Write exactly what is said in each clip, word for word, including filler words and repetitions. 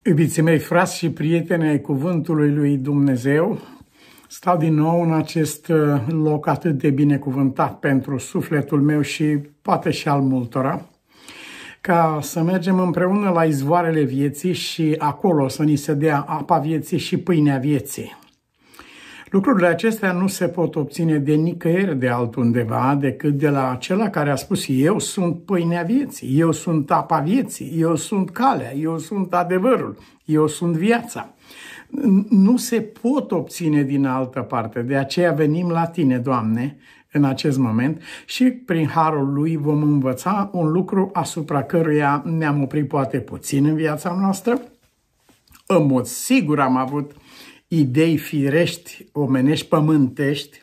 Iubiții mei, frați și prieteni ai Cuvântului lui Dumnezeu, stau din nou în acest loc atât de binecuvântat pentru sufletul meu și poate și al multora, ca să mergem împreună la izvoarele vieții și acolo să ni se dea apa vieții și pâinea vieții. Lucrurile acestea nu se pot obține de nicăieri de altundeva decât de la acela care a spus: eu sunt pâinea vieții, eu sunt apa vieții, eu sunt calea, eu sunt adevărul, eu sunt viața. Nu se pot obține din altă parte, de aceea venim la Tine, Doamne, în acest moment și prin harul Lui vom învăța un lucru asupra căruia ne-am oprit poate puțin în viața noastră. În mod sigur am avut idei firești, omenești, pământești,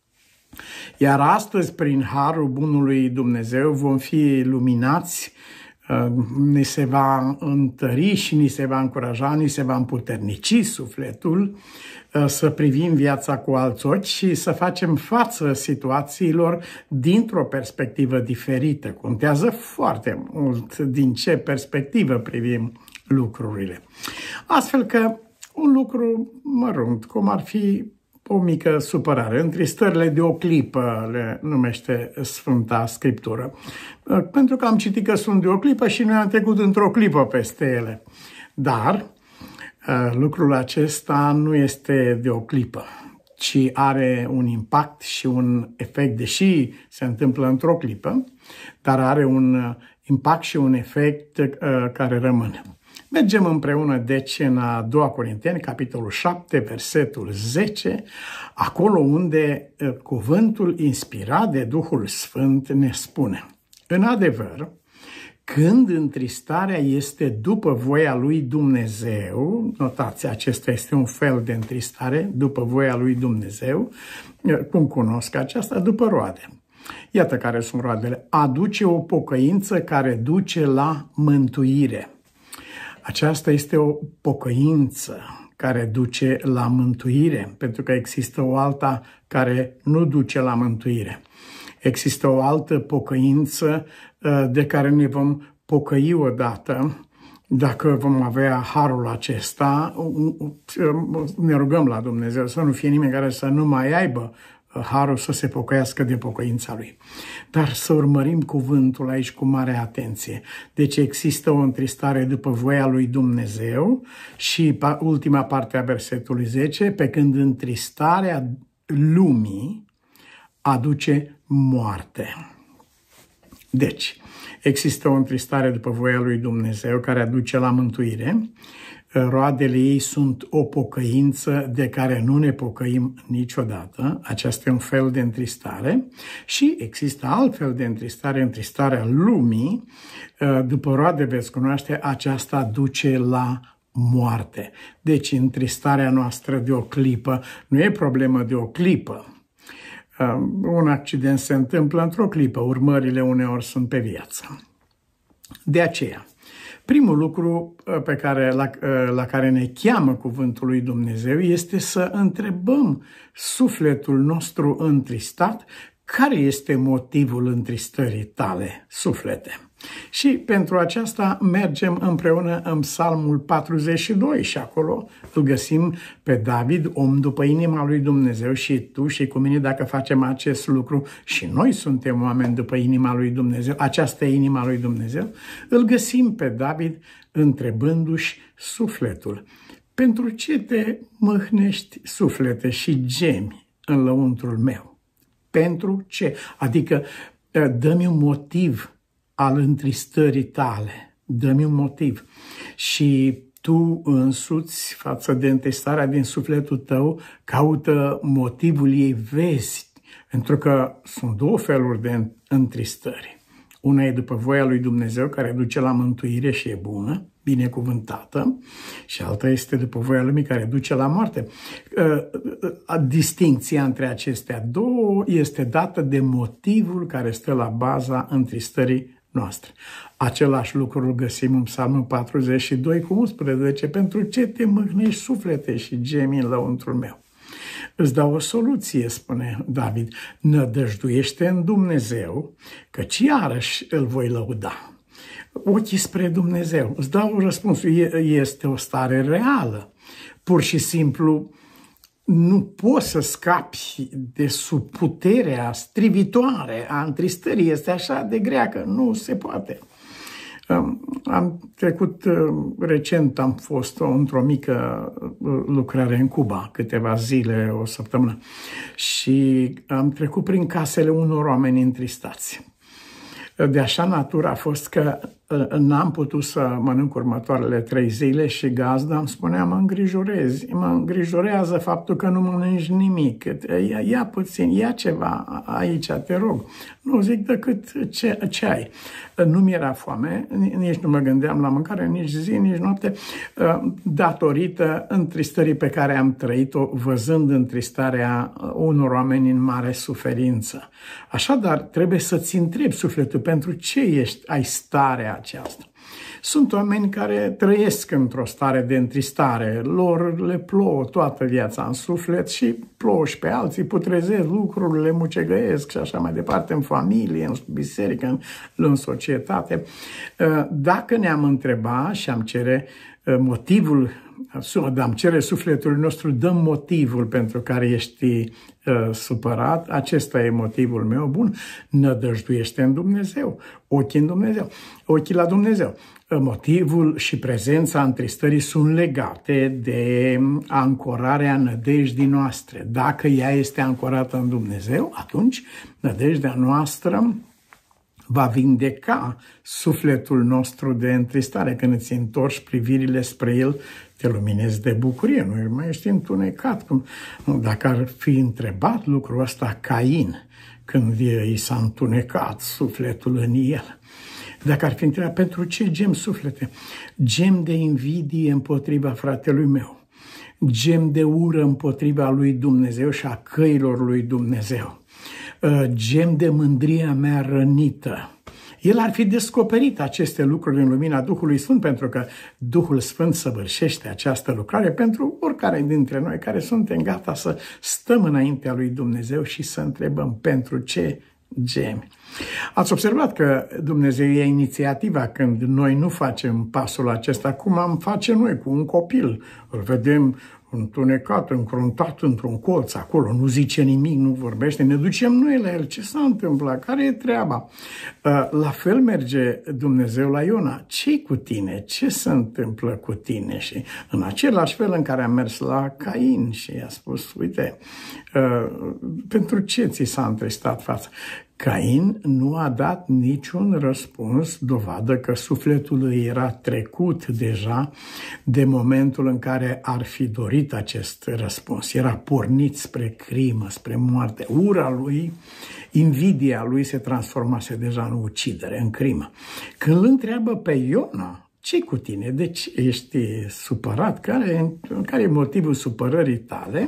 iar astăzi, prin harul bunului Dumnezeu, vom fi luminați, ni se va întări și ni se va încuraja, ni se va împuternici sufletul să privim viața cu alți ochi și să facem față situațiilor dintr-o perspectivă diferită. Contează foarte mult din ce perspectivă privim lucrurile. Astfel că un lucru mărunt, cum ar fi o mică supărare, întristările de o clipă, le numește Sfânta Scriptură. Pentru că am citit că sunt de o clipă și noi am trecut într-o clipă peste ele. Dar lucrul acesta nu este de o clipă, ci are un impact și un efect, deși se întâmplă într-o clipă, dar are un impact și un efect care rămâne. Mergem împreună, deci, în a doua Corinteni, capitolul șapte, versetul zece, acolo unde cuvântul inspirat de Duhul Sfânt ne spune: în adevăr, când întristarea este după voia lui Dumnezeu, notați, acesta este un fel de întristare, după voia lui Dumnezeu, cum cunosc aceasta? După roade. Iată care sunt roadele. Aduce o pocăință care duce la mântuire. Aceasta este o pocăință care duce la mântuire, pentru că există o alta care nu duce la mântuire. Există o altă pocăință de care ne vom pocăi odată. Dacă vom avea harul acesta, ne rugăm la Dumnezeu să nu fie nimeni care să nu mai aibă harul să se pocăiască de pocăința lui. Dar să urmărim cuvântul aici cu mare atenție. Deci există o întristare după voia lui Dumnezeu și ultima parte a versetului zece, pe când întristarea lumii aduce moarte. Deci, există o întristare după voia lui Dumnezeu care aduce la mântuire. Roadele ei sunt o pocăință de care nu ne pocăim niciodată. Aceasta e un fel de întristare. Și există altfel de întristare, întristarea lumii. După roade veți cunoaște, aceasta duce la moarte. Deci întristarea noastră de o clipă nu e problemă de o clipă. Un accident se întâmplă într-o clipă, urmările uneori sunt pe viață. De aceea, primul lucru pe care, la, la care ne cheamă cuvântul lui Dumnezeu este să întrebăm sufletul nostru întristat, care este motivul întristării tale, suflete? Și pentru aceasta mergem împreună în Psalmul patruzeci și doi și acolo îl găsim pe David, om după inima lui Dumnezeu, și tu și cu mine, dacă facem acest lucru, și noi suntem oameni după inima lui Dumnezeu, aceasta e inima lui Dumnezeu, îl găsim pe David întrebându-și sufletul: pentru ce te mâhnești, suflete, și gemi în lăuntrul meu? Pentru ce? Adică dă-mi un motiv al întristării tale, dă-mi un motiv. Și tu însuți, față de întristarea din sufletul tău, caută motivul ei, vezi, pentru că sunt două feluri de întristări. Una e după voia lui Dumnezeu, care duce la mântuire și e bună, binecuvântată, și alta este după voia lumii, care duce la moarte. Distincția între acestea două este dată de motivul care stă la baza întristării noastre. Același lucru îl găsim în Psalmul patruzeci și doi cu unsprezece. Pentru ce te mâhnești, suflete, și gemi în lăuntrul meu? Îți dau o soluție, spune David: nădăjduiește în Dumnezeu, căci iarăși îl voi lăuda. ochii spre Dumnezeu. Îți dau răspunsul, este o stare reală. Pur și simplu nu poți să scapi de sub puterea strivitoare a întristării. Este așa de grea că nu se poate. Am trecut recent, am fost într-o mică lucrare în Cuba, câteva zile, o săptămână, și am trecut prin casele unor oameni întristați. De așa natură a fost că n-am putut să mănânc următoarele trei zile și gazda îmi spunea, mă îngrijorezi, mă îngrijorează faptul că nu mănânci nimic, ia, ia puțin, ia ceva aici, te rog. Nu zic decât ce, ce ai. Nu mi-era foame, nici nu mă gândeam la mâncare, nici zi, nici noapte, datorită întristării pe care am trăit-o, văzând întristarea unor oameni în mare suferință. Așadar, trebuie să-ți întrebi sufletul, pentru ce ești, ai starea aceasta. Sunt oameni care trăiesc într-o stare de întristare, lor le plouă toată viața în suflet și plouă și pe alții, putrezesc lucrurile, mucegăiesc și așa mai departe, în familie, în biserică, în, în societate. Dacă ne-am întrebat și am cere motivul, am cere sufletului nostru, dăm motivul pentru care ești uh, supărat, acesta e motivul meu bun, nădăjduiește în Dumnezeu, ochii în Dumnezeu, ochii la Dumnezeu. Motivul și prezența întristării sunt legate de ancorarea nădejdii noastre. Dacă ea este ancorată în Dumnezeu, atunci nădejdea noastră va vindeca sufletul nostru de întristare. Când îți întorci privirile spre El, te luminezi de bucurie, nu mai ești întunecat. Cum, dacă ar fi întrebat lucrul ăsta Cain, când i s-a întunecat sufletul în el, dacă ar fi întrebat, pentru ce gem suflete? Gem de invidie împotriva fratelui meu, gem de ură împotriva lui Dumnezeu și a căilor lui Dumnezeu, gem de mândria mea rănită. El ar fi descoperit aceste lucruri în lumina Duhului Sfânt, pentru că Duhul Sfânt săvârșește această lucrare pentru oricare dintre noi care suntem gata să stăm înaintea lui Dumnezeu și să întrebăm pentru ce gemi. Ați observat că Dumnezeu ia inițiativa când noi nu facem pasul acesta, cum am face noi cu un copil. Îl vedem întunecat, încruntat într-un colț acolo, nu zice nimic, nu vorbește, ne ducem noi la el. Ce s-a întâmplat? Care e treaba? La fel merge Dumnezeu la Iona. Ce-i cu tine? Ce se întâmplă cu tine? Și în același fel în care a mers la Cain și i-a spus, uite, pentru ce ți s-a întristat fața? Cain nu a dat niciun răspuns, dovadă că sufletul lui era trecut deja de momentul în care ar fi dorit acest răspuns. Era pornit spre crimă, spre moarte. Ura lui, invidia lui se transformase deja în ucidere, în crimă. Când îl întreabă pe Iona, ce-i cu tine? De ce ești supărat? Care, care e motivul supărării tale?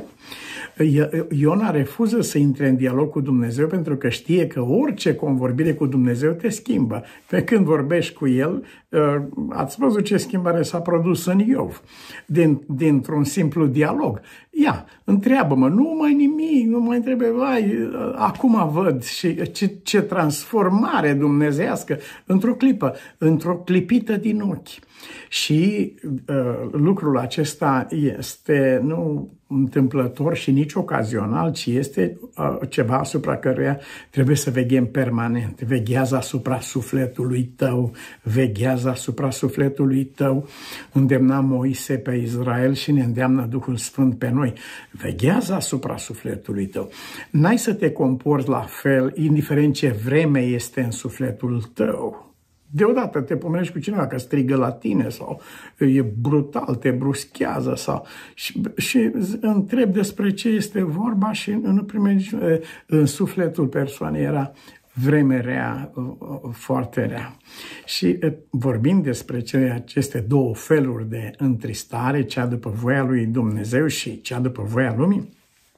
Iona refuză să intre în dialog cu Dumnezeu pentru că știe că orice convorbire cu Dumnezeu te schimbă. Pe când vorbești cu El, ați văzut ce schimbare s-a produs în Iov, din, dintr-un simplu dialog. Ia, întreabă-mă, nu mai nimic, nu mai trebuie, vai, acum văd și ce, ce transformare dumnezeiască într-o clipă, într-o clipită din ochi. Și uh, lucrul acesta este nu întâmplător și nici ocazional, ci este uh, ceva asupra căruia trebuie să veghem permanent. Veghează asupra sufletului tău, veghează asupra sufletului tău. Îndemna Moise pe Israel și ne îndeamnă Duhul Sfânt pe noi. Veghează asupra sufletului tău. N-ai să te comporți la fel, indiferent ce vreme este în sufletul tău. Deodată te pomenești cu cineva că strigă la tine sau e brutal, te bruschează sau, și, și întrebi despre ce este vorba și în, primești, în sufletul persoanei era vreme rea, foarte rea. Și vorbind despre cele, aceste două feluri de întristare, cea după voia lui Dumnezeu și cea după voia lumii,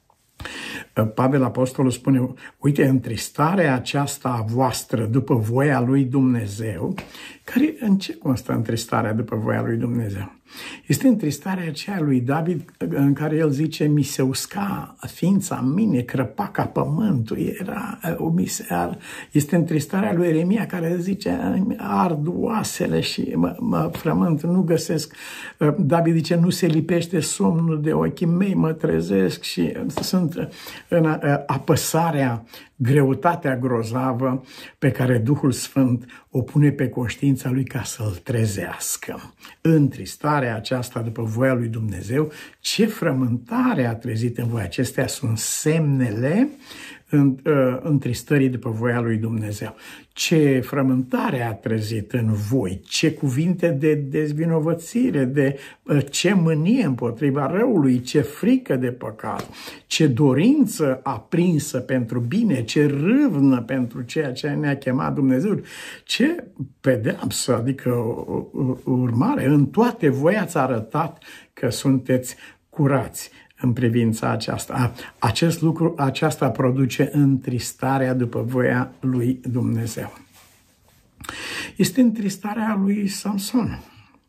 Pavel Apostolul spune, uite, întristarea aceasta a voastră după voia lui Dumnezeu, care în ce constă întristarea după voia lui Dumnezeu? Este întristarea aceea lui David în care el zice, mi se usca ființa în mine, crăpa ca pământul, era umisear. Este întristarea lui Ieremia care zice, ard oasele și mă, mă frământ, nu găsesc. David zice, nu se lipește somnul de ochii mei, mă trezesc și sunt în apăsarea, greutatea grozavă pe care Duhul Sfânt o pune pe conștiința lui ca să-l trezească. Întristarea aceasta după voia lui Dumnezeu, ce frământare a trezit în voi. Acestea sunt semnele în, uh, întristării după voia lui Dumnezeu. Ce frământare a trezit în voi, ce cuvinte de dezvinovățire, de uh, ce mânie împotriva răului, ce frică de păcat, ce dorință aprinsă pentru bine, ce râvnă pentru ceea ce ne-a chemat Dumnezeu, ce pedeapsă, adică urmare. În toate voi ați arătat că sunteți curați în privința aceasta. Acest lucru, aceasta produce întristarea după voia lui Dumnezeu. Este întristarea lui Samson.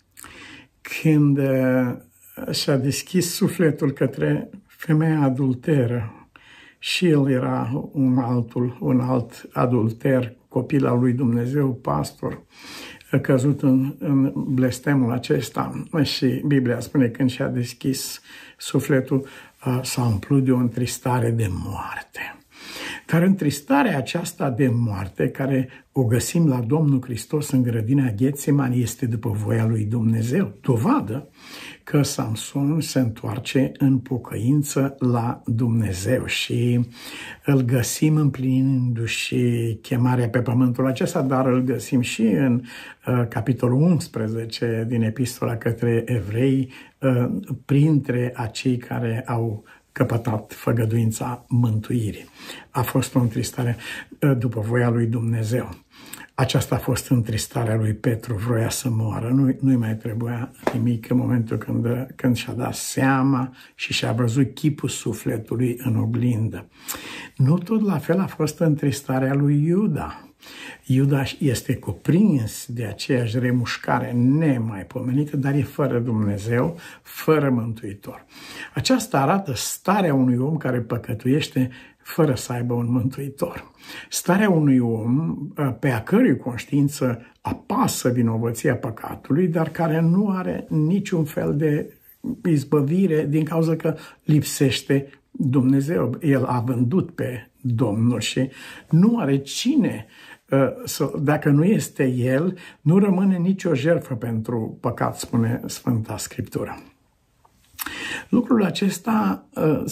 Când și-a deschis sufletul către femeia adulteră și el era un altul, un alt adulter, copil al lui Dumnezeu, pastor, a căzut în, în blestemul acesta și Biblia spune că când și-a deschis sufletul s-a umplut de o întristare de moarte. Dar întristarea aceasta de moarte, care o găsim la Domnul Hristos în grădina Ghetsemani, este după voia lui Dumnezeu. Dovadă că Samson se întoarce în pocăință la Dumnezeu și îl găsim împlinindu-și chemarea pe pământul acesta, dar îl găsim și în uh, capitolul unsprezece din Epistola către Evrei, uh, printre acei care au căpătat făgăduința mântuirii. A fost o întristare după voia lui Dumnezeu. Aceasta a fost întristarea lui Petru, vroia să moară, nu, nu-i mai trebuia nimic în momentul când, când și-a dat seama și și-a văzut chipul sufletului în oglindă. Nu tot la fel a fost întristarea lui Iuda. Iuda este cuprins de aceeași remușcare nemaipomenită, dar e fără Dumnezeu, fără Mântuitor. Aceasta arată starea unui om care păcătuiește fără să aibă un Mântuitor. Starea unui om pe a cărui conștiință apasă vinovăția păcatului, dar care nu are niciun fel de izbăvire din cauza că lipsește Dumnezeu. El a vândut pe Domnul și nu are cine, dacă nu este El, nu rămâne nicio jertfă pentru păcat, spune Sfânta Scriptură. Lucrul acesta,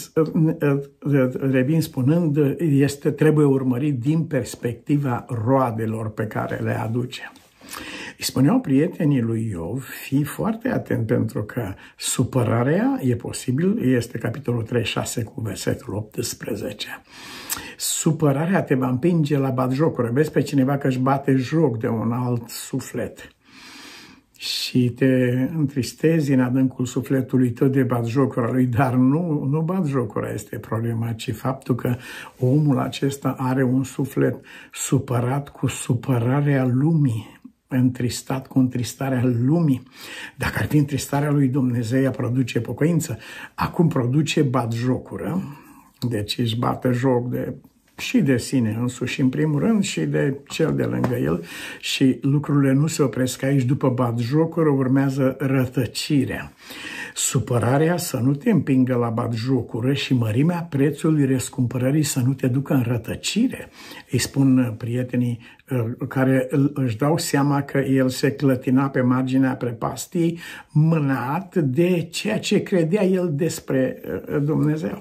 revin spunând, este, trebuie urmărit din perspectiva roadelor pe care le aduce. Îi spuneau prietenii lui Iov, fii foarte atent pentru că supărarea e posibil, este capitolul treizeci și șase cu versetul optsprezece. Supărarea te va împinge la batjocură. Vezi pe cineva că își bate joc de un alt suflet și te întristezi în adâncul sufletului tău de batjocura lui, dar nu, nu batjocura este problema, ci faptul că omul acesta are un suflet supărat cu supărarea lumii, întristat cu întristarea lumii. Dacă ar fi întristarea lui Dumnezeu, ea produce pocăință. Acum produce batjocură, deci își bate joc de și de sine însuși în primul rând și de cel de lângă el și lucrurile nu se opresc aici. După batjocură urmează rătăcirea. Supărarea să nu te împingă la batjocură și mărimea prețului răscumpărării să nu te ducă în rătăcire. Îi spun prietenii care își dau seama că el se clătina pe marginea prepastiei, mânat de ceea ce credea el despre Dumnezeu.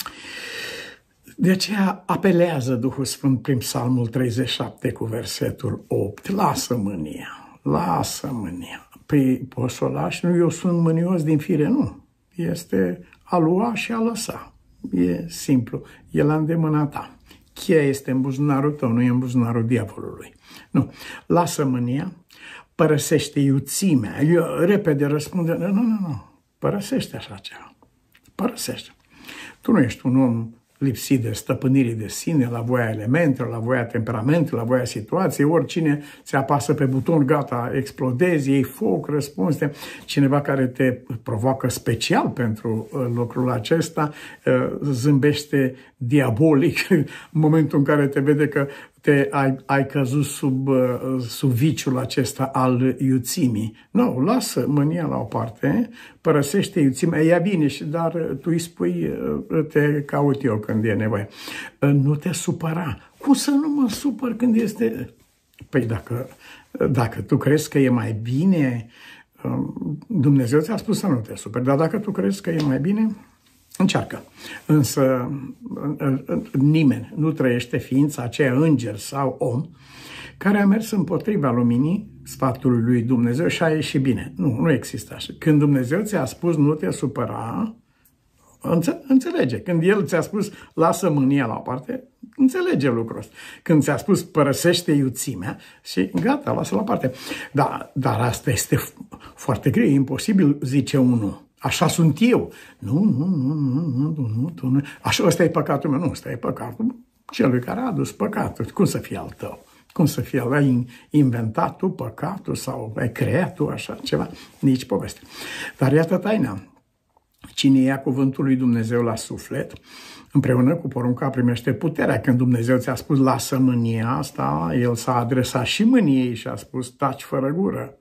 De aceea apelează Duhul Sfânt prin Psalmul treizeci și șapte cu versetul opt. Lasă mânia, lasă mânia. Păi poți să o lași? Nu, eu sunt mânios din fire, nu. Este a lua și a lăsa. E simplu. E la îndemâna ta. Cheia este în buzunarul tău, nu e în buzunarul diavolului. Nu. Lasă mânia, părăsește iuțimea. Eu repede răspunde, nu, nu, nu. Părăsește așa ceva. Părăsește. Tu nu ești un om lipsit de stăpânire de sine, la voia elementelor, la voia temperamentului, la voia situației. Oricine ți apasă pe buton, gata, explodezi, iei foc, răspunzi. Cineva care te provoacă special pentru lucrul acesta zâmbește diabolic în momentul în care te vede că te ai, ai căzut sub, sub viciul acesta al iuțimii. Nu, lasă mânia la o parte, părăsește iuțimea, ea vine, și dar tu îi spui, te caut eu când e nevoie. Nu te supăra. Cum să nu mă supăr când este... Păi dacă, dacă tu crezi că e mai bine, Dumnezeu ți-a spus să nu te superi, dar dacă tu crezi că e mai bine... Încearcă. Însă nimeni nu trăiește ființa aceea, înger sau om, care a mers împotriva luminii sfatului lui Dumnezeu și a ieșit bine. Nu, nu există așa. Când Dumnezeu ți-a spus nu te supăra, înțelege. Când El ți-a spus lasă mânia la o parte, înțelege lucrul ăsta. Când ți-a spus părăsește iuțimea și gata, lasă la o parte. Da, dar asta este foarte greu, e imposibil, zice unul. Așa sunt eu. Nu, nu, nu, nu, nu, nu, nu, nu. Așa, ăsta e păcatul meu. Nu, ăsta e păcatul celui care a adus păcatul. Cum să fie al tău? Cum să fie? Ai inventat tu păcatul sau ai creat tu așa ceva? Nici poveste. Dar iată taina. Cine ia cuvântul lui Dumnezeu la suflet, împreună cu porunca primește puterea. Când Dumnezeu ți-a spus lasă mânia asta, El s-a adresat și mâniei și a spus taci fără gură.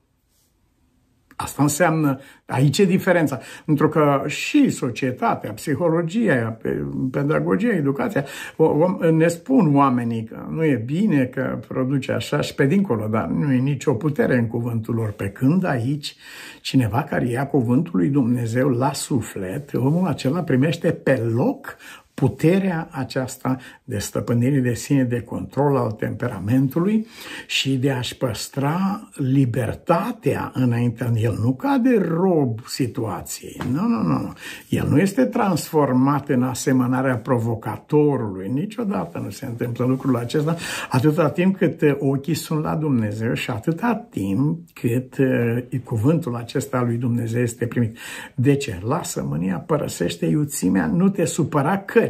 Asta înseamnă, aici e diferența, pentru că și societatea, psihologia, pedagogia, educația, ne spun oamenii că nu e bine, că produce așa și pe dincolo, dar nu e nicio putere în cuvântul lor. Pe când aici, cineva care ia cuvântul lui Dumnezeu la suflet, omul acela primește pe loc puterea aceasta de stăpânire de sine, de control al temperamentului și de a-și păstra libertatea înaintea. El nu cade rob situației. Nu, nu, nu. El nu este transformat în asemănarea provocatorului. Niciodată nu se întâmplă lucrul acesta atâta timp cât ochii sunt la Dumnezeu și atâta timp cât uh, cuvântul acesta al lui Dumnezeu este primit. De ce? Lasă mânia, părăsește iuțimea, nu te supăra că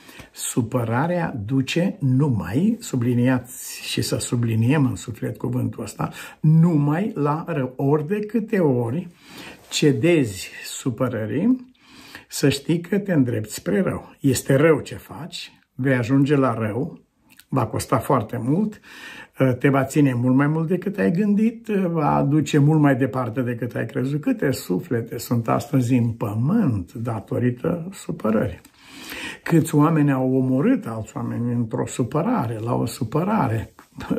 supărarea duce numai, subliniați și să subliniem în suflet cuvântul ăsta, numai la rău. Ori de câte ori cedezi supărării, să știi că te îndrepți spre rău. Este rău ce faci, vei ajunge la rău, va costa foarte mult, te va ține mult mai mult decât ai gândit, va duce mult mai departe decât ai crezut. Câte suflete sunt astăzi în pământ datorită supărării. Câți oameni au omorât alți oameni într-o supărare, la o supărare.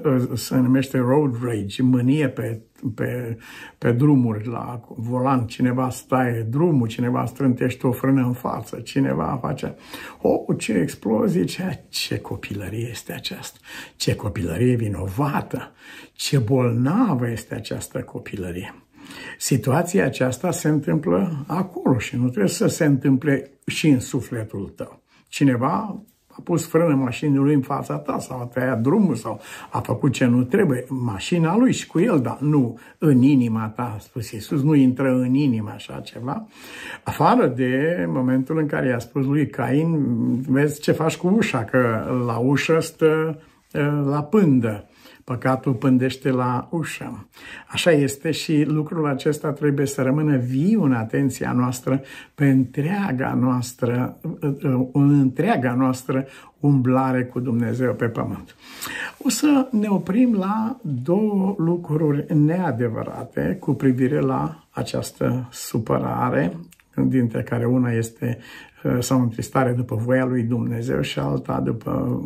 Se numește road rage, mânie pe, pe, pe drumuri, la volan. Cineva staie drumul, cineva strântește o frână în față, cineva face... Oh, ce explozie, ce, ce copilărie este aceasta, ce copilărie vinovată, ce bolnavă este această copilărie. Situația aceasta se întâmplă acolo și nu trebuie să se întâmple și în sufletul tău. Cineva a pus frână mașinii lui în fața ta sau a tăiat drumul sau a făcut ce nu trebuie. Mașina lui și cu el, dar nu în inima ta, a spus Iisus, nu intră în inima așa ceva. Afară de momentul în care i-a spus lui Cain, vezi ce faci cu ușa, că la ușă stă la pândă. Păcatul pândește la ușă. Așa este și lucrul acesta trebuie să rămână viu în atenția noastră pe întreaga noastră, în întreaga noastră umblare cu Dumnezeu pe pământ. O să ne oprim la două lucruri neadevărate cu privire la această supărare, dintre care una este sau întristare după voia lui Dumnezeu și alta după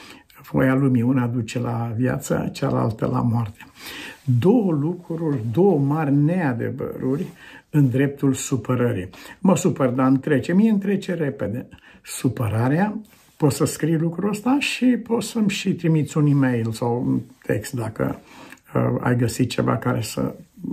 voia lumii. Una duce la viață, cealaltă la moarte. Două lucruri, două mari neadevăruri în dreptul supărării. Mă supăr, dar îmi trece. Mie îmi trece repede. Supărarea, poți să scrii lucrul ăsta și poți să-mi și trimiți un e-mail sau un text dacă uh, ai găsit ceva care să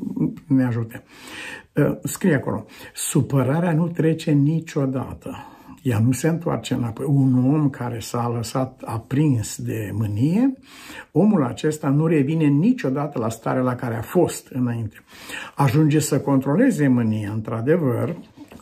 ne ajute. Uh, scrie acolo. Supărarea nu trece niciodată. Ea nu se întoarce înapoi. Un om care s-a lăsat aprins de mânie, omul acesta nu revine niciodată la starea la care a fost înainte. Ajunge să controleze mânia, într-adevăr,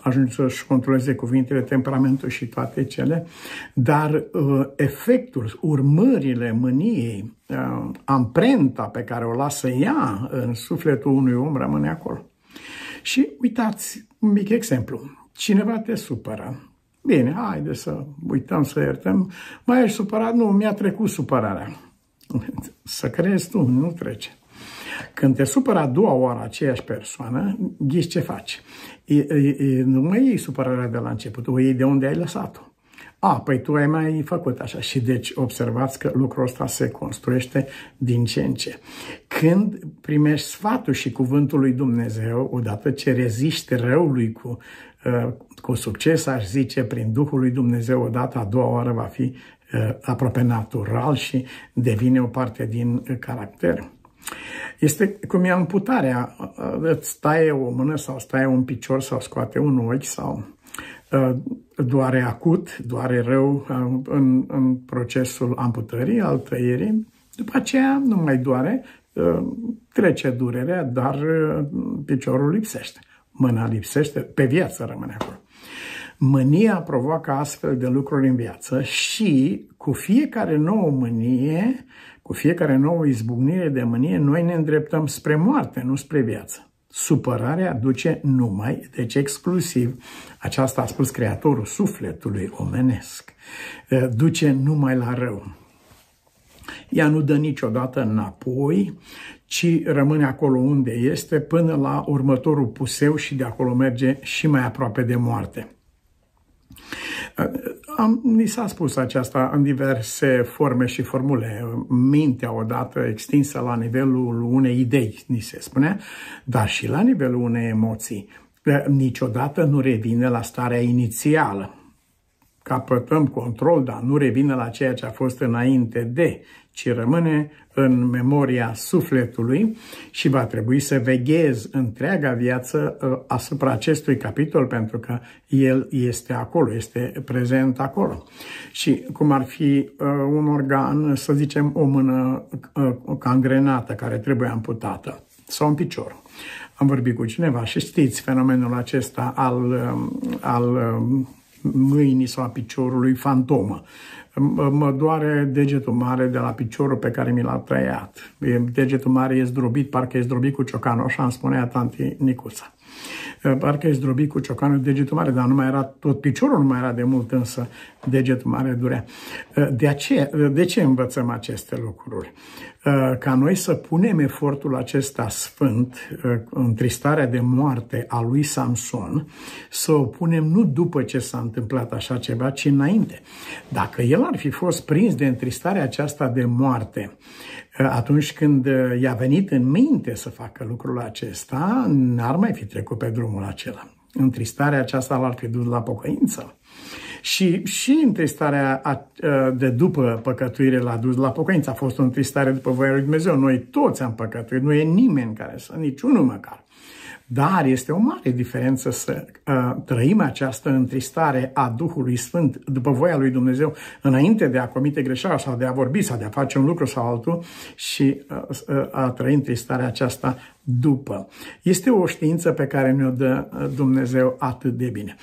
ajunge să-și controleze cuvintele, temperamentul și toate cele, dar uh, efectul, urmările mâniei, uh, amprenta pe care o lasă ea în sufletul unui om rămâne acolo. Și uitați, un mic exemplu, cineva te supără. Bine, haide să uităm, să iertăm. Mai ești supărat? Nu, mi-a trecut supărarea. Să crezi tu, nu trece. Când te supără a doua oară aceeași persoană, ghiși ce faci. E, e, e, nu mai iei supărarea de la început, o iei de unde ai lăsat-o. A, păi tu ai mai făcut așa. Și deci observați că lucrul ăsta se construiește din ce în ce. Când primești sfatul și cuvântul lui Dumnezeu, odată ce reziști răului cu, uh, cu succes, aș zice, prin Duhul lui Dumnezeu, odată a doua oară va fi uh, aproape natural și devine o parte din uh, caracter. Este cum e amputarea, îți taie o mână sau îți taie un picior sau scoate un ochi sau doare acut, doare rău în, în procesul amputării, al tăierii. După aceea nu mai doare, trece durerea, dar piciorul lipsește. Mâna lipsește, pe viață rămâne acolo. Mânia provoacă astfel de lucruri în viață și cu fiecare nouă mânie, cu fiecare nouă izbucnire de mânie, noi ne îndreptăm spre moarte, nu spre viață. Supărarea duce numai, deci exclusiv, aceasta a spus Creatorul sufletului omenesc, duce numai la rău. Ea nu dă niciodată înapoi, ci rămâne acolo unde este până la următorul puseu și de acolo merge și mai aproape de moarte. Am, ni s-a spus aceasta în diverse forme și formule. Mintea odată extinsă la nivelul unei idei, ni se spune, dar și la nivelul unei emoții. Niciodată nu revine la starea inițială. Capătăm control, dar nu revine la ceea ce a fost înainte de, ci rămâne în memoria sufletului și va trebui să veghezi întreaga viață asupra acestui capitol, pentru că el este acolo, este prezent acolo. Și cum ar fi un organ, să zicem o mână gangrenată care trebuie amputată sau un picior. Am vorbit cu cineva și știți fenomenul acesta al, al mâinii sau a piciorului fantomă. Mă doare degetul mare de la piciorul pe care mi l-a tăiat. Degetul mare e zdrobit, parcă e zdrobit cu ciocanul, așa îmi spunea tanti Nicuța. Parcă e zdrobit cu ciocanul degetul mare, dar nu mai era, tot piciorul nu mai era de mult, însă degetul mare durea. De, aceea, de ce învățăm aceste lucruri? Ca noi să punem efortul acesta sfânt, întristarea de moarte a lui Samson, să o punem nu după ce s-a întâmplat așa ceva, ci înainte. Dacă el ar fi fost prins de întristarea aceasta de moarte, atunci când i-a venit în minte să facă lucrul acesta, n-ar mai fi trecut pe drumul acela. Întristarea aceasta l-ar fi dus la pocăință. Și, și întristarea de după păcătuire l-a dus la pocăință. A fost o întristare după voia lui Dumnezeu. Noi toți am păcătuit, nu e nimeni care să, niciunul măcar. Dar este o mare diferență să uh, trăim această întristare a Duhului Sfânt după voia lui Dumnezeu înainte de a comite greșeala sau de a vorbi sau de a face un lucru sau altul și uh, a trăi întristarea aceasta după. Este o știință pe care ne-o dă Dumnezeu atât de bine.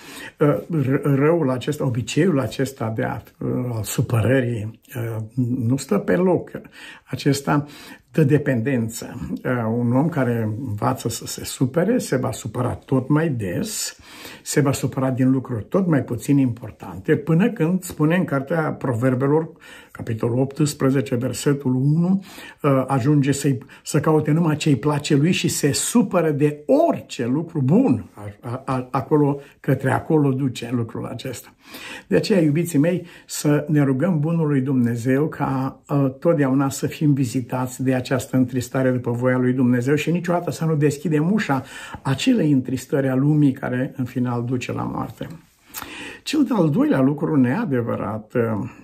Răul acesta, obiceiul acesta de a, al supărării nu stă pe loc. Acesta dă dependență. Un om care învață să se supere se va supăra tot mai des, se va supăra din lucruri tot mai puțin importante, până când spune în Cartea Proverbelor, capitolul optsprezece, versetul unu, ajunge să, să caute numai ce îi place lui și se supără de orice lucru bun. Acolo, către acolo duce lucrul acesta. De aceea, iubiții mei, să ne rugăm bunului Dumnezeu ca totdeauna să fim vizitați de această întristare după voia lui Dumnezeu și niciodată să nu deschidem ușa acelei întristări a lumii care în final duce la moarte. Cel de-al doilea lucru neadevărat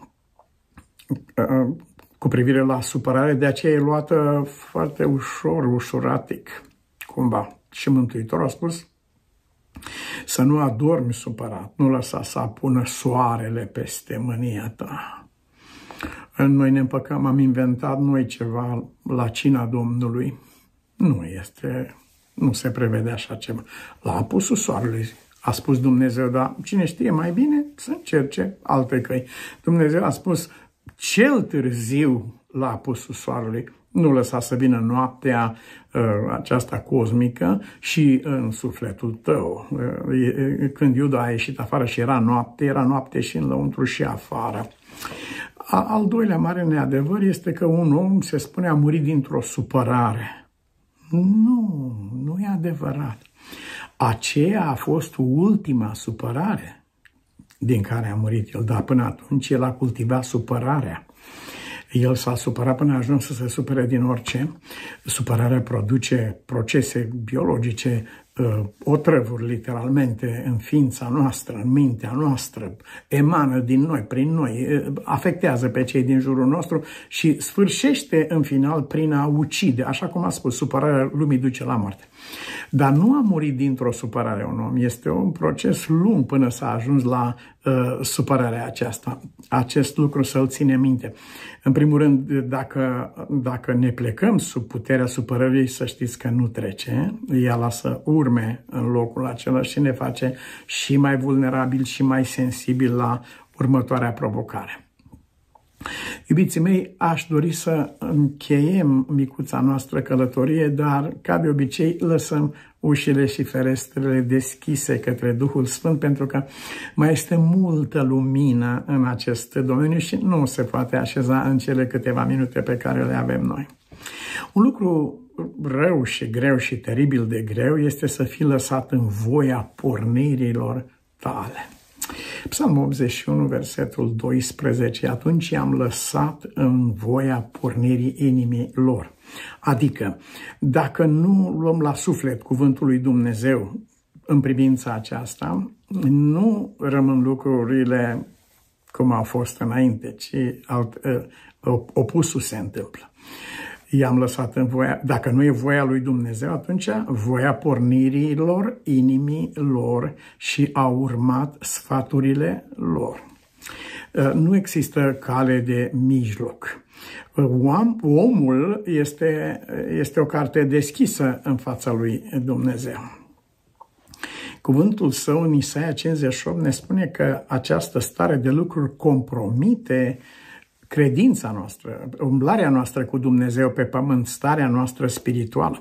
cu privire la supărare, de aceea e luată foarte ușor, ușuratic, cumva. Și Mântuitorul a spus să nu adormi supărat, nu lăsa să apună soarele peste mânia ta. Noi ne împăcăm, am inventat noi ceva la cina Domnului. Nu este, nu se prevede așa ceva. La apusul soarelui A spus Dumnezeu, dar cine știe mai bine să încerce alte căi. Dumnezeu a spus, cel târziu la apusul soarelui, nu lăsa să vină noaptea uh, aceasta cosmică și în sufletul tău. Uh, când Iuda a ieșit afară și era noapte, era noapte și în lăuntru și afară. A, al doilea mare neadevăr este că un om, se spune, a murit dintr-o supărare. Nu, nu e adevărat. Aceea a fost ultima supărare din care a murit el, dar până atunci el a cultivat supărarea. El s-a supărat până a ajuns să se supere din orice. Supărarea produce procese biologice, otrăvuri literalmente în ființa noastră, în mintea noastră, emană din noi, prin noi, afectează pe cei din jurul nostru și sfârșește în final prin a ucide. Așa cum a spus, supărarea lumii duce la moarte. Dar nu a murit dintr-o supărare un om. Este un proces lung până s-a ajuns la uh, supărarea aceasta. Acest lucru să-l ține minte. În primul rând, dacă, dacă ne plecăm sub puterea supărării, să știți că nu trece. Ea lasă urme în locul acela și ne face și mai vulnerabil și mai sensibil la următoarea provocare. Iubiții mei, aș dori să încheiem micuța noastră călătorie, dar, ca de obicei, lăsăm ușile și ferestrele deschise către Duhul Sfânt, pentru că mai este multă lumină în acest domeniu și nu se poate așeza în cele câteva minute pe care le avem noi. Un lucru rău și greu și teribil de greu este să fii lăsat în voia pornirilor tale. Psalmul optzeci și unu, versetul doisprezece, atunci i-am lăsat în voia pornirii inimii lor. Adică, dacă nu luăm la suflet cuvântul lui Dumnezeu în privința aceasta, nu rămân lucrurile cum au fost înainte, ci alt, opusul se întâmplă. I-am lăsat în voia, dacă nu e voia lui Dumnezeu, atunci voia pornirilor inimii lor și au urmat sfaturile lor. Nu există cale de mijloc. Omul este, este o carte deschisă în fața lui Dumnezeu. Cuvântul său în Isaia cincizeci și opt ne spune că această stare de lucruri compromite credința noastră, umblarea noastră cu Dumnezeu pe pământ, starea noastră spirituală.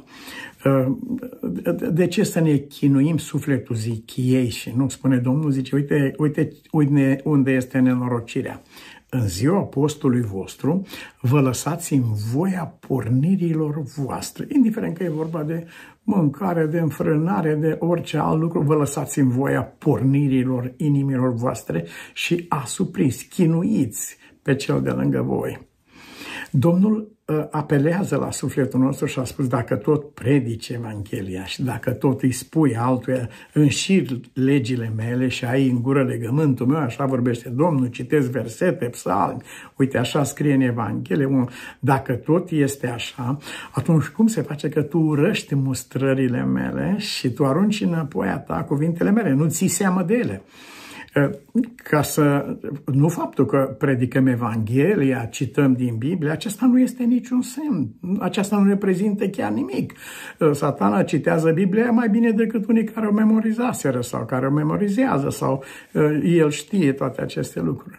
De ce să ne chinuim sufletul, zic ei, și nu spune Domnul, zice, uite, uite, uite unde este nenorocirea. În ziua postului vostru vă lăsați în voia pornirilor voastre, indiferent că e vorba de mâncare, de înfrânare, de orice alt lucru, vă lăsați în voia pornirilor inimilor voastre și asupriți, chinuiți pe cel de lângă voi. Domnul apelează la sufletul nostru și a spus, dacă tot predici Evanghelia și dacă tot îi spui altuia, înșiri legile mele și ai în gură legământul meu, așa vorbește Domnul, citesc versete, psalmi, uite, așa scrie în Evanghelie, dacă tot este așa, atunci cum se face că tu urăști mustrările mele și tu arunci înapoi a ta cuvintele mele, nu ții seamă de ele? Ca să, nu faptul că predicăm Evanghelia, cităm din Biblie, acesta nu este niciun semn. Aceasta nu reprezintă chiar nimic. Satana citează Biblia mai bine decât unii care o memorizaseră sau care o memorizează sau el știe toate aceste lucruri.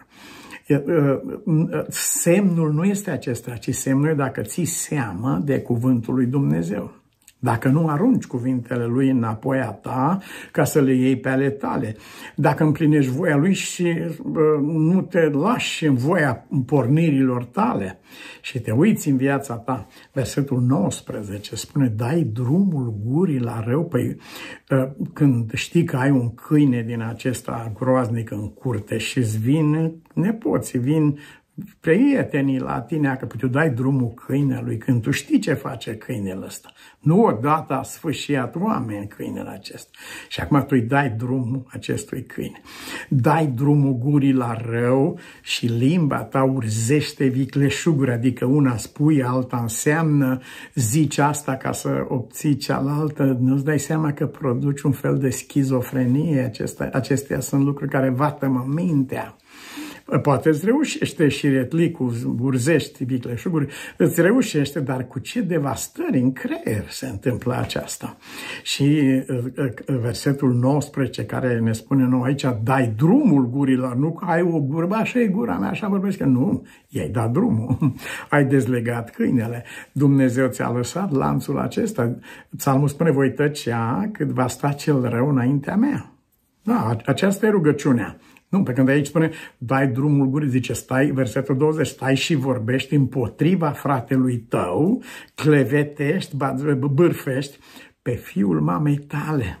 Semnul nu este acesta, ci semnul e dacă ții seamă de cuvântul lui Dumnezeu. Dacă nu arunci cuvintele lui înapoi a ta ca să le iei pe ale tale. Dacă împlinești voia lui și uh, nu te lași în voia pornirilor tale și te uiți în viața ta. Versetul nouăsprezece spune, dai drumul gurii la rău. Păi, uh, când știi că ai un câine din acesta groaznic în curte și îți vin nepoții, vin prietenii la tine, că tu dai drumul câinelui când tu știi ce face câinele ăsta. Nu odată a sfâșiat oameni câinele acesta. Și acum tu îi dai drumul acestui câine. Dai drumul gurii la rău și limba ta urzește vicleșuguri, adică una spui, alta înseamnă, zici asta ca să obții cealaltă, nu-ți dai seama că produci un fel de schizofrenie. Acestea, acestea sunt lucruri care vatămă mintea. Poate îți reușește și retlicul, urzești vicleșuguri, îți reușește, dar cu ce devastări în creier se întâmplă aceasta. Și versetul nouăsprezece care ne spune nou aici, dai drumul gurilor, nu că ai o gură, așa e gura mea, așa vorbește, nu, i-ai dat drumul, ai dezlegat câinele, Dumnezeu ți-a lăsat lanțul acesta. Psalmul spune, voi tăcea cât va sta cel rău înaintea mea. Da, aceasta e rugăciunea. Nu, pe când aici spune, dai drumul gurii, zice, stai, versetul douăzeci, stai și vorbești împotriva fratelui tău, clevetești, bârfești pe fiul mamei tale.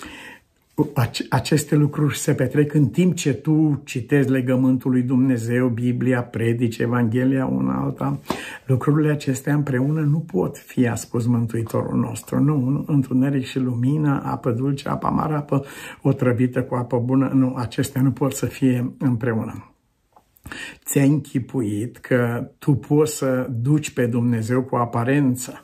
Aceste lucruri se petrec în timp ce tu citezi legământul lui Dumnezeu, Biblia, predici, Evanghelia, una alta. Lucrurile acestea împreună nu pot fi, a spus Mântuitorul nostru. Nu, întuneric și lumină, apă dulce, apă amară, apă otrăvită cu apă bună. Nu, acestea nu pot să fie împreună. Ți-ai închipuit că tu poți să duci pe Dumnezeu cu aparență.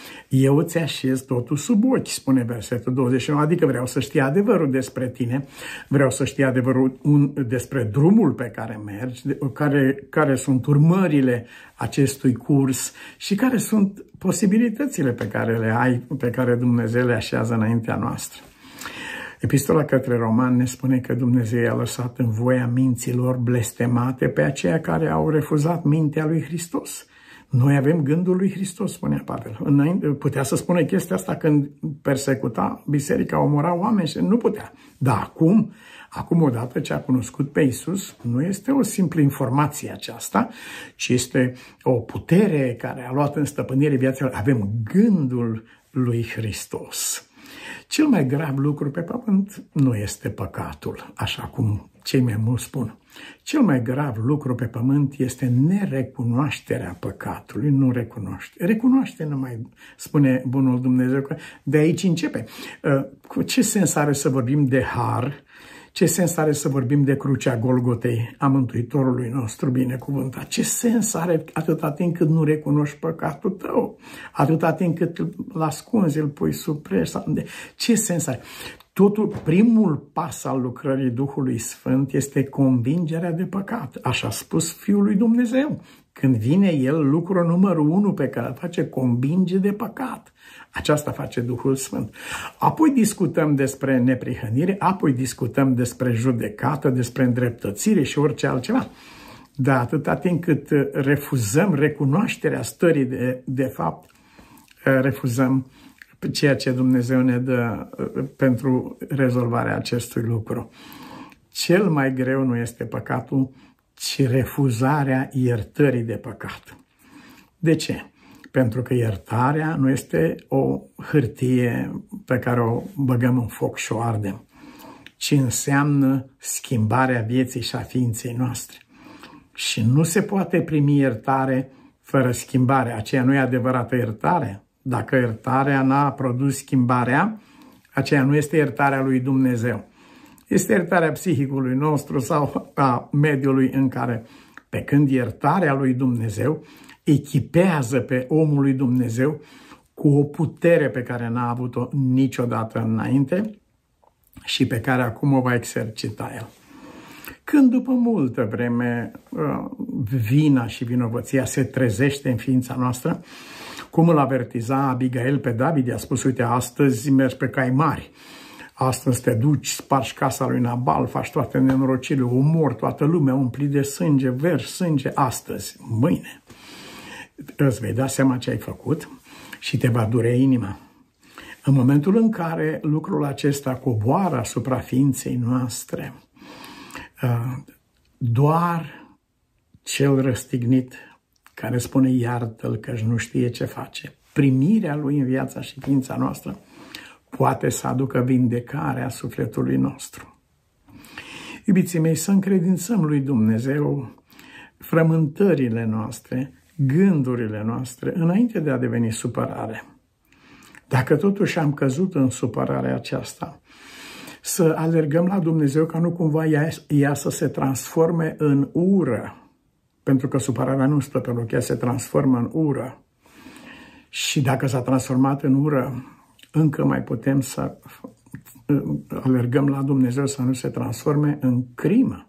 Eu îți așez totul sub ochi, spune versetul douăzeci și nouă, adică vreau să știi adevărul despre tine, vreau să știi adevărul un, despre drumul pe care mergi, care, care sunt urmările acestui curs și care sunt posibilitățile pe care le ai, pe care Dumnezeu le așează înaintea noastră. Epistola către Romani ne spune că Dumnezeu i-a lăsat în voia minților blestemate pe aceia care au refuzat mintea lui Hristos. Noi avem gândul lui Hristos, spunea Pavel. Înainte, putea să spună chestia asta când persecuta biserica, omora oameni și nu putea. Dar acum, acum odată ce a cunoscut pe Iisus, nu este o simplă informație aceasta, ci este o putere care a luat în stăpânire viața. Avem gândul lui Hristos. Cel mai grav lucru pe pământ nu este păcatul, așa cum cei mai mulți spun. Cel mai grav lucru pe pământ este nerecunoașterea păcatului, nu recunoaște. Recunoaște numai, spune bunul Dumnezeu, că de aici începe. Cu ce sens are să vorbim de har? Ce sens are să vorbim de crucea Golgotei a Mântuitorului nostru binecuvântat? Ce sens are atâta timp cât nu recunoști păcatul tău? Atâta timp cât îl ascunzi, îl pui sub preș? Ce sens are? Totul, primul pas al lucrării Duhului Sfânt este convingerea de păcat. Așa a spus Fiul lui Dumnezeu. Când vine El, lucrul numărul unu pe care îl face, convinge de păcat. Aceasta face Duhul Sfânt. Apoi discutăm despre neprihănire, apoi discutăm despre judecată, despre îndreptățire și orice altceva. Dar atâta timp cât refuzăm recunoașterea stării de, de fapt, refuzăm ceea ce Dumnezeu ne dă pentru rezolvarea acestui lucru. Cel mai greu nu este păcatul, ci refuzarea iertării de păcat. De ce? Pentru că iertarea nu este o hârtie pe care o băgăm în foc și o ardem, ci înseamnă schimbarea vieții și a ființei noastre. Și nu se poate primi iertare fără schimbare. Aceea nu e adevărată iertare. Dacă iertarea n-a produs schimbarea, aceea nu este iertarea lui Dumnezeu. Este iertarea psihicului nostru sau a mediului în care, pe când iertarea lui Dumnezeu echipează pe omul lui Dumnezeu cu o putere pe care n-a avut-o niciodată înainte și pe care acum o va exercita el. Când după multă vreme vina și vinovăția se trezește în ființa noastră, cum îl avertiza Abigail pe David, i-a spus, uite, astăzi mergi pe cai mari, astăzi te duci, spargi casa lui Nabal, faci toate nenorocirile, omori toată lumea, umpli de sânge, vergi sânge, astăzi, mâine. Îți vei da seama ce ai făcut și te va durea inima. În momentul în care lucrul acesta coboară asupra ființei noastre, doar cel răstignit care spune iartă-l că nu știe ce face, primirea lui în viața și ființa noastră, poate să aducă vindecarea sufletului nostru. Iubiții mei, să încredințăm lui Dumnezeu frământările noastre, gândurile noastre, înainte de a deveni supărare. Dacă totuși am căzut în supărarea aceasta, să alergăm la Dumnezeu ca nu cumva ea, ea să se transforme în ură, pentru că supărarea nu stă pe loc, ea se transformă în ură. Și dacă s-a transformat în ură, încă mai putem să alergăm la Dumnezeu să nu se transforme în crimă.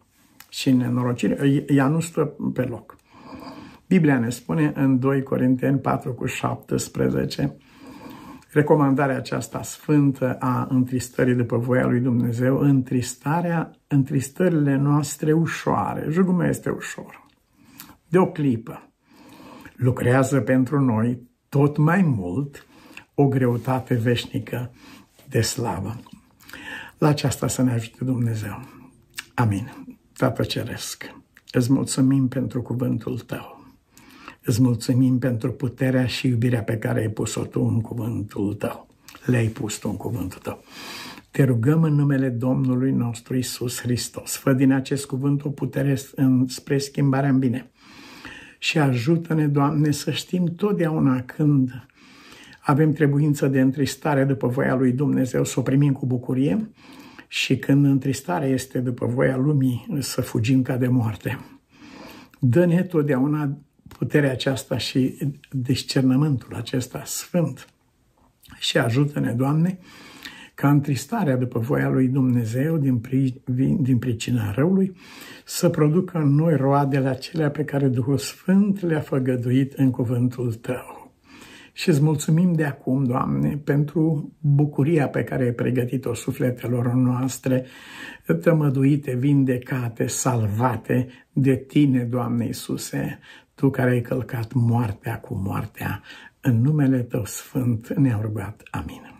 și nenorocire, ea nu stă pe loc. Biblia ne spune în doi Corinteni patru cu șaptesprezece, recomandarea aceasta sfântă a întristării după voia lui Dumnezeu, întristarea, întristările noastre ușoare. Jugul meu este ușor. De o clipă lucrează pentru noi tot mai mult o greutate veșnică de slavă. La aceasta să ne ajute Dumnezeu. Amin. Tată Ceresc, îți mulțumim pentru cuvântul Tău. Îți mulțumim pentru puterea și iubirea pe care ai pus-o Tu în cuvântul Tău. Le-ai pus Tu în cuvântul Tău. Te rugăm în numele Domnului nostru Iisus Hristos. Fă din acest cuvânt o putere spre schimbarea în bine. Și ajută-ne, Doamne, să știm totdeauna când avem trebuință de întristare după voia lui Dumnezeu, să o primim cu bucurie, și când întristarea este după voia lumii, să fugim ca de moarte. Dă-ne totdeauna puterea aceasta și discernământul acesta sfânt și ajută-ne, Doamne, ca întristarea după voia lui Dumnezeu din, pri, din pricina răului să producă în noi roadele acelea pe care Duhul Sfânt le-a făgăduit în cuvântul Tău. Și îți mulțumim de acum, Doamne, pentru bucuria pe care ai pregătit-o sufletelor noastre, tămăduite, vindecate, salvate de Tine, Doamne Iisuse, Tu care ai călcat moartea cu moartea. În numele Tău sfânt ne-am rugat. Amin.